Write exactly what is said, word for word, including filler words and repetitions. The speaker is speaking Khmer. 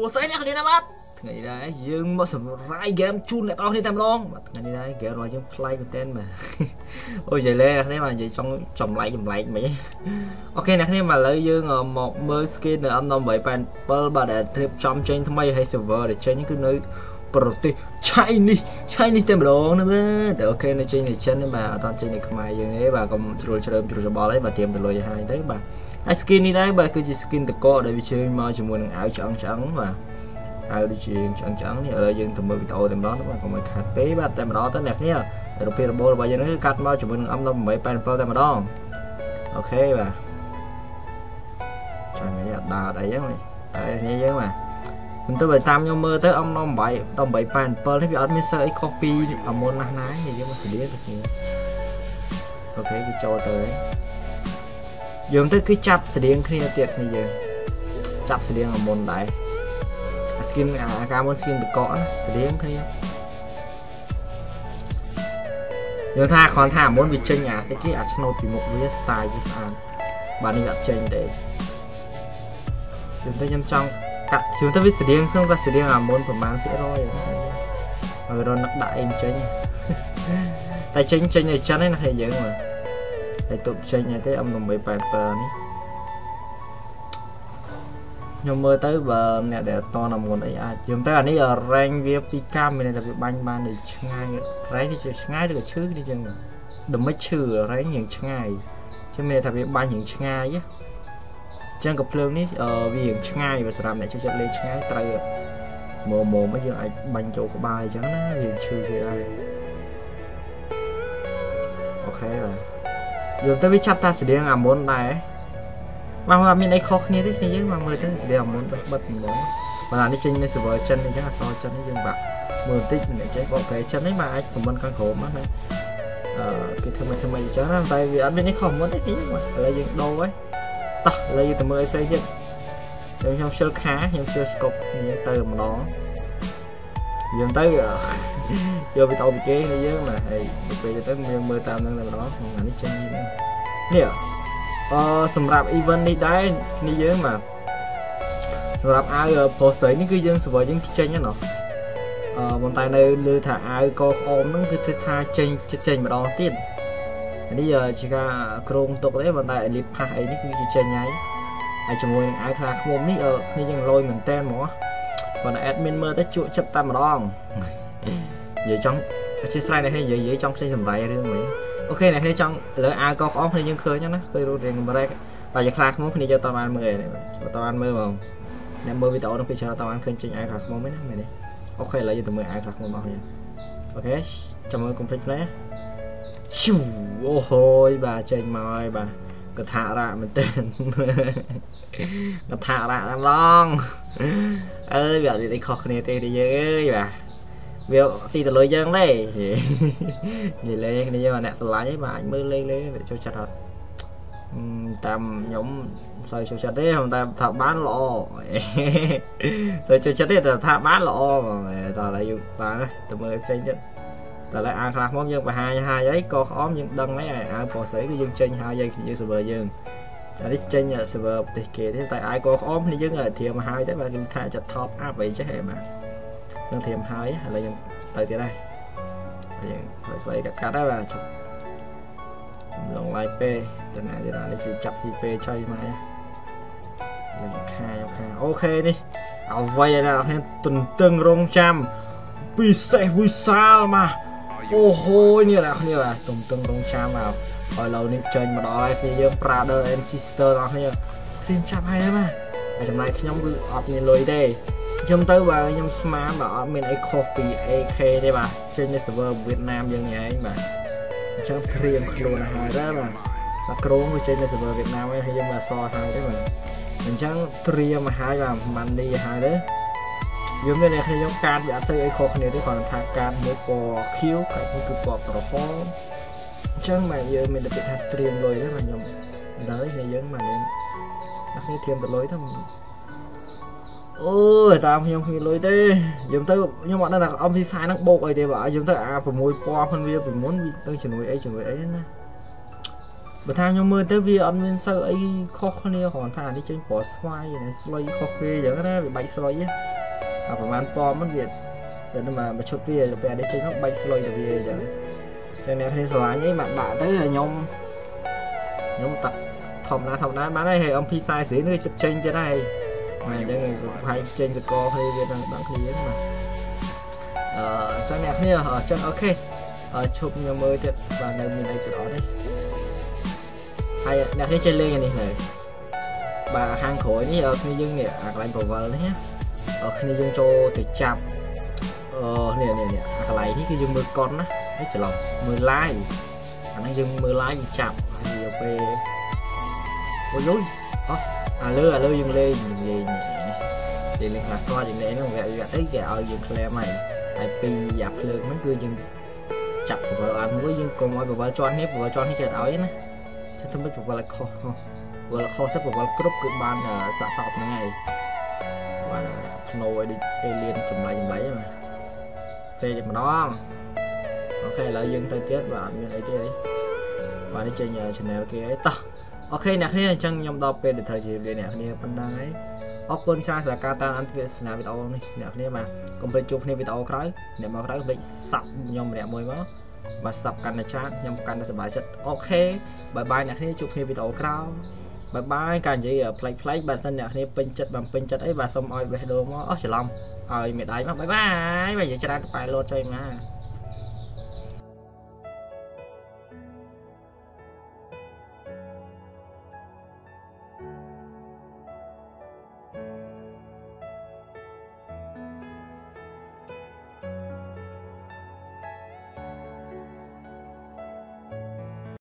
ស្អីអ្នកគ្នាណាបាទថ្ងៃនេះដែរយើងមកសម្រាយហ្គេមជូនអ្នកនរគ្នាតែម្ដងថ្ងៃនេះដែរហ្គេមរបស់យើងប្លែកមែនទែនបាទអូយនិយាយលេអ្នកគ្នាបាទនិយាយចង់ចម្លែកចម្លែកមិនអូខេអ្នកគ្នាមកឥឡូវយើងមកមើល skin នៅ M tám bảy 7បាទដែលត្រៀមចំចេញថ្មីហើយ server ដែលចេញគឺនៅប្រទេស Chinese Chinese តែម្ដងណាបាទតែអូខេនៅចេញនៅចិនបាទអត់ចេញនៅខ្មែរយើងទេបាទកុំជ្រុលជ្រើមជ្រុលច្បល់ទេបាទត្រៀមទៅលុយឲ្យទៅបាទហើយ skin នេះដែរបាទគឺជា skin តកដែលវាជើញមកជាមួយនឹងអាវឆ្អឹងឆ្អឹងបាទអាវដូចជាឆ្អឹងឆ្អឹងនេះឥឡូវយើងទៅមើលវីដេអូតែម្ដងបាទកុំឲ្យខាត់ពេកបាទតែម្ដងទៅអ្នកគ្នារូបភាពរបបរបស់យើងនេះគឺកាត់មកជាមួយនឹង M tám bảy 7តែម្ដងអូខេបាទចាំនេះអត់ដើរអីចឹងតែនេះយើងបាទខ្ញុំទៅតាមខ្ញុំមើលទៅ M tám bảy 8 8 7នេះវាអត់មានសើអីខុសពីអាមុនណាស់ណាយើងមកស្លៀកទៅគ្នាអូខេគឺចូលទៅយើងទៅគឺចាប់ស្លៀងគ្នាទៀតគ្នាយើងចាប់ស្លៀងអាមុនដែរ skin អាការមុន skin តកណាស្លៀងគ្នាយើងថាគ្រាន់ថាអាមុនវាចេញអាស្អីគេអាឆ្នោតពីមុខវា style វាស្អាតបាទនេះអត់ចេញទេយើងទៅខ្ញុំចង់កាត់ជួនទៅវាស្តៀងស្ងតែស្តៀងអាមុនប្រហែលភាគរយហើយរនឹកដាក់អីមិនចេញតែចេញចេញនៅចិនហ្នឹងណាគេយើងមើលហើយទុបចេញទេ M tám bảy 8 7នេះខ្ញុំមើលទៅបើអ្នកដែលតនអាមុនអីអាចយើងទៅអានេះ rank វាពីកាមមានតែវាបាញ់បានទៅឆ្ងាយ rank នេះឆ្ងាយឬក៏ឈឺនេះចឹងដល់មិនឈឺ rank យ៉ាងឆ្ងាយចឹងមានថាវាបាញ់យ៉ាងឆ្ងាយចឹងក៏ភ្លើងនេះវារៀងឆ្ងាយបើសម្រាប់អ្នកចូលចិត្តលេងឆ្ងាយត្រូវម៉ូម៉ូមកយើងអាចបាញ់ចូលក្បាលអញ្ចឹងណាវាឈឺគេដែរអូខេបាទយើងទៅវាចាប់តាស្តៀងអាមុនដែរមកអត់មានអីខុសគ្នាទេគ្នាយើងមកមើលទៅស្តៀងអាមុនបិទបិទហ្មងបើអានេះចេញនៅ server ចិនអញ្ចឹងអសរចិននេះយើងបាក់មើលបន្តិចមិនចេះបកប្រែចិននេះបាទអាចខមមិនខាងក្រោមណាអឺគេធ្វើមកធ្វើមកអញ្ចឹងណាតែវាអត់មានអីខុសមុនទេគ្នាបាទឥឡូវយើងដូរហើយតោះឥឡូវទៅមើលអីផ្សេងទៀតខ្ញុំខ្ញុំជិលខាខ្ញុំជិលស្កប់នេះទៅម្ដងយើងទៅយកវីដេអូពីគេនេះយើងណាហើយពេលទៅយើងមើលតាមនឹងតែម្ដងអានេះចេញនេះអឺសម្រាប់ event នេះដែរនេះយើងបាទសម្រាប់អាវ poster នេះគឺយើង server យើងចេញហ្នឹងណោះអឺប៉ុន្តែនៅលើថាអាវកក្អមហ្នឹងគឺថាចេញចេញម្ដងទៀតនេះជាការក្រងទុកទេប៉ុន្តែ elite pass អីនេះគឺជាចេញហើយហើយជាមួយនឹងអាវខ្លាឃ្មុំនេះគ្នាយើងលយមែនតែនហ្មងប៉ុន្តែ admin មើលទៅជក់ចិត្តតែម្ដងនិយាយចង់ជាស្រ័យនេះនិយាយចង់ផ្សេងសម្រាប់រឿងហ្មងអូខេអ្នកគ្នាចង់លើអាវកក្អមគ្នាយើងឃើញណាឃើញរូបរាងម្រែកបើជាខ្លាឃ្មុំគ្នាយកតបានមើលទេតបានមើលហ្មងអ្នកមើលវីដេអូនោះពីច្រើនតបានឃើញចេញអាវខ្លាឃ្មុំទេណាមែនទេអូខេឥឡូវយើងទៅមើលអាវខ្លាឃ្មុំរបស់គ្នាអូខេចាំមើល complete playឈូអូហូយបាទចេញមកហើយបាទកថារៈមែនទេកថារៈតែម្ដងអើយវាអត់មានអីខុសគ្នាទេទេយើងអើយបាទវាស៊ីទៅលុយយើងទេនិយាយលេងគ្នាយើងអ្នកស្រឡាញ់ឯងបាទអាចមើលលេងលេងចូលចិត្តអត់តាមខ្ញុំសូវចូលចិត្តទេតែថាបានល្អទៅចូលចិត្តទេតែថាបានល្អតែឥឡូវយើងបានទៅមើលផ្សេងទៀតតែឡើយអាវខ្លះមកយើងបង្ហាញហើយអីក៏ក្អមយើងដឹងហើយអាវពណ៌ស្រីគឺយើងចេញហើយយើង server យើងតែនេះចេញ server ប្រទេសគេទេតែអាវក៏ក្អមនេះយើងធៀមហើយតែបើគេថាចាត់ top up អីចេះហ៎បាទយើងធៀមហើយឥឡូវយើងទៅទៀតហើយយើងខ្លីៗកាត់កាត់ហើយបាទចាប់ឡងឡាយពេតណាទៀតនេះគឺចាប់ស៊ីពេឆៃមកយើងខាយខាអូខេនេះអ្វីណាអ្នកទន្ទឹងរង់ចាំពិសេសវិសាលមកអូហូយនេះអ្នកគ្នាបាទទន្ទឹងរង់ចាំមកហើយឡូវនេះចេញមកដល់ហើយគ្នាយើង brother and sister អ្នកគ្នាត្រៀមចាប់ហើយបាទហើយចំណាយខ្ញុំគឺអត់មានលុយទេខ្ញុំទៅបាទខ្ញុំស្មានបាទអត់មានអីខុសពី A K ទេបាទចេញនៅ server វៀតណាមយើងនេះឯងបាទអញ្ចឹងត្រៀមខ្លួនឲ្យហើយដែរបាទបាទក្រុងវាចេញនៅ server វៀតណាមហើយយើងមកសហើយទេបាទអញ្ចឹងត្រៀមមកហើយបាទម៉ាន់នេះហើយទេយើងមានអ្នកគ្នាខ្ញុំកាតវាអត់ស្អីអីខុសគ្នាទេគ្រាន់តែថាកាតមួយពណ៌ខៀវកាតមួយគឺពណ៌ក្រហមអញ្ចឹងបាទយើងមានតែពាក្យថាត្រៀមលុយទេបាទខ្ញុំដល់នេះយើងមកមានអ្នកគ្នាត្រៀមទៅលុយទៅអូយតាមខ្ញុំគ្មានលុយទេយើងទៅខ្ញុំអត់ដឹងថាអំពីសាយហ្នឹងបោកអីទេបាទយើងទៅអា៦ពណ៌ហ្នឹងវាពីមុនវាទៅជំនួយអីជំនួយអីណាបើថាខ្ញុំមើលទៅវាអត់មានសូវអីខុសគ្នាគ្រាន់ថានេះចេញពណ៌ស្វាយស្លុយខុសគេអញ្ចឹងណាវាបាច់ស្លុយប្រហែលពណ៌មិនវាតែមកមកឈុតវាទៅពេលនេះចេញមកបាច់ស្លុយទៅវាអញ្ចឹងចឹងអ្នកគ្នាស្រឡាញ់អីមកដាក់ទៅខ្ញុំខ្ញុំតាក់ធម្មតាធម្មតាបានហើយអំពីខ្សែស្រីនេះចិត្តចេញទៀតហើយបាទអញ្ចឹងប្រហែលចេញសកលគ្នាវាដល់ដល់គ្នាបាទអឺចឹងអ្នកគ្នាចឹងអូខេឈប់ខ្ញុំមើលទៀតបាទនៅមានអីទៀតអត់ទេហើយអ្នកគ្នាចេះលេងនេះហើយបាទខាងក្រោយនេះគ្នាយើងនេះអាកន្លែងប្រវល់នេះណាគ្នាយើងចូលទៅចាប់អឺនេះនេះនេះអាកន្លែងនេះគឺយើងមើលកុនណានេះច្រឡំមើល live អានេះយើងមើល live យើងចាប់ហើយពេលអូយអោះអាលើអាលើយើងលេងលេងលេងលេងខ្លះស្វាយើងលេងហ្នឹងវាវាទៅគេឲ្យយើង claim ហើយហើយពីអាភ្លើងហ្នឹងគឺយើងចាប់ប្រវល់អានមួយយើងកុំឲ្យប្រវល់ជាន់នេះប្រវល់ជាន់នេះចេះឲ្យណាចេះតែមិនប្រវល់ខុសប្រវល់ខុសទៅប្រវល់គ្រប់គឺបានសាកសពហ្នឹងហើយបានភ្នោឲ្យដូចអេលៀនចម្លៃចម្លៃហ្នឹងសេតែម្ដងអូខេឥឡូវយើងទៅទៀតបាទអត់មានអីទេបាទនេះចេញ channel គេអីតោះអូខេអ្នកគ្នាអញ្ចឹងខ្ញុំដល់ពេលដែលត្រូវជម្រាបលាអ្នកគ្នាប៉ុណ្ណឹងហើយអរគុណច្រើនសម្រាប់ការតាមអន្តរជាតិវីដេអូនេះអ្នកគ្នាបាទកុំភ្លេចជួបគ្នាវីដេអូក្រោយអ្នកមកក្រោយមិនសាប់ខ្ញុំម្នាក់មួយមកបាទសាប់កាន់តែច្រើនខ្ញុំកាន់តែសប្បាយចិត្តអូខេបាយបាយអ្នកគ្នាជួបគ្នាវីដេអូក្រោយបាយបាយការនិយាយផ្លេចផ្លេចបាទសិនអ្នកគ្នាពេញចិត្តបានពេញចិត្តអីបាទសូមឲ្យបេះដូងមកអស់ច្រឡំឲ្យមេដៃមកបាយបាយបាទនិយាយច្រើនទៅប៉ែលោតចុយមក